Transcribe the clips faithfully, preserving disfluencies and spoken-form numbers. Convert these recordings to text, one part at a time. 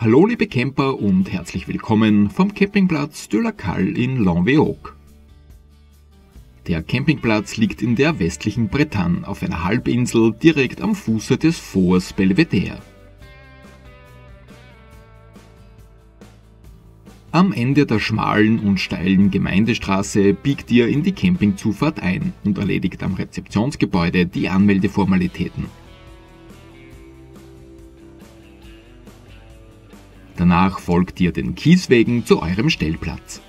Hallo liebe Camper und herzlich willkommen vom Campingplatz de la Calle in Languedoc. Der Campingplatz liegt in der westlichen Bretagne auf einer Halbinsel direkt am Fuße des Forts Belvedere. Am Ende der schmalen und steilen Gemeindestraße biegt ihr in die Campingzufahrt ein und erledigt am Rezeptionsgebäude die Anmeldeformalitäten. Danach folgt ihr den Kieswegen zu eurem Stellplatz.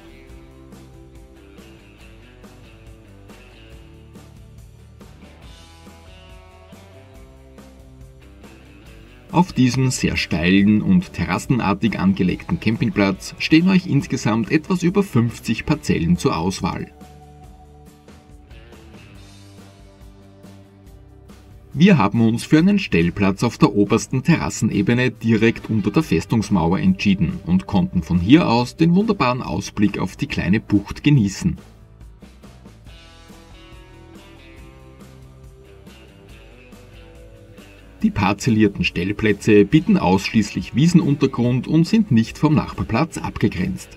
Auf diesem sehr steilen und terrassenartig angelegten Campingplatz stehen euch insgesamt etwas über fünfzig Parzellen zur Auswahl. Wir haben uns für einen Stellplatz auf der obersten Terrassenebene direkt unter der Festungsmauer entschieden und konnten von hier aus den wunderbaren Ausblick auf die kleine Bucht genießen. Die parzellierten Stellplätze bieten ausschließlich Wiesenuntergrund und sind nicht vom Nachbarplatz abgegrenzt.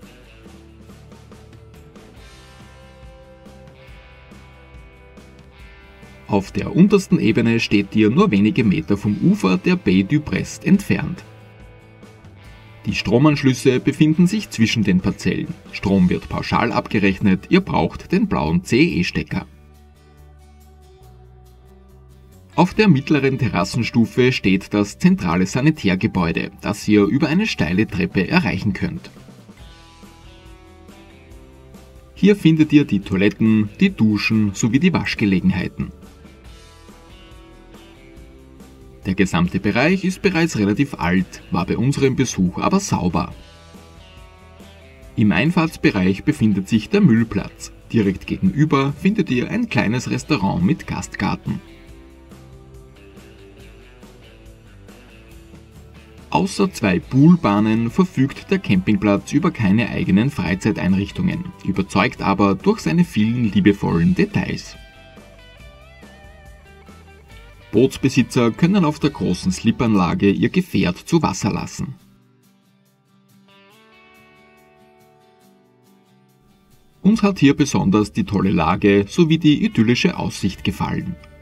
Auf der untersten Ebene steht ihr nur wenige Meter vom Ufer der Baie du Brest entfernt. Die Stromanschlüsse befinden sich zwischen den Parzellen. Strom wird pauschal abgerechnet, ihr braucht den blauen C E-Stecker. Auf der mittleren Terrassenstufe steht das zentrale Sanitärgebäude, das ihr über eine steile Treppe erreichen könnt. Hier findet ihr die Toiletten, die Duschen sowie die Waschgelegenheiten. Der gesamte Bereich ist bereits relativ alt, war bei unserem Besuch aber sauber. Im Einfahrtsbereich befindet sich der Müllplatz. Direkt gegenüber findet ihr ein kleines Restaurant mit Gastgarten. Außer zwei Poolbahnen verfügt der Campingplatz über keine eigenen Freizeiteinrichtungen, überzeugt aber durch seine vielen liebevollen Details. Bootsbesitzer können auf der großen Slipanlage ihr Gefährt zu Wasser lassen. Uns hat hier besonders die tolle Lage sowie die idyllische Aussicht gefallen.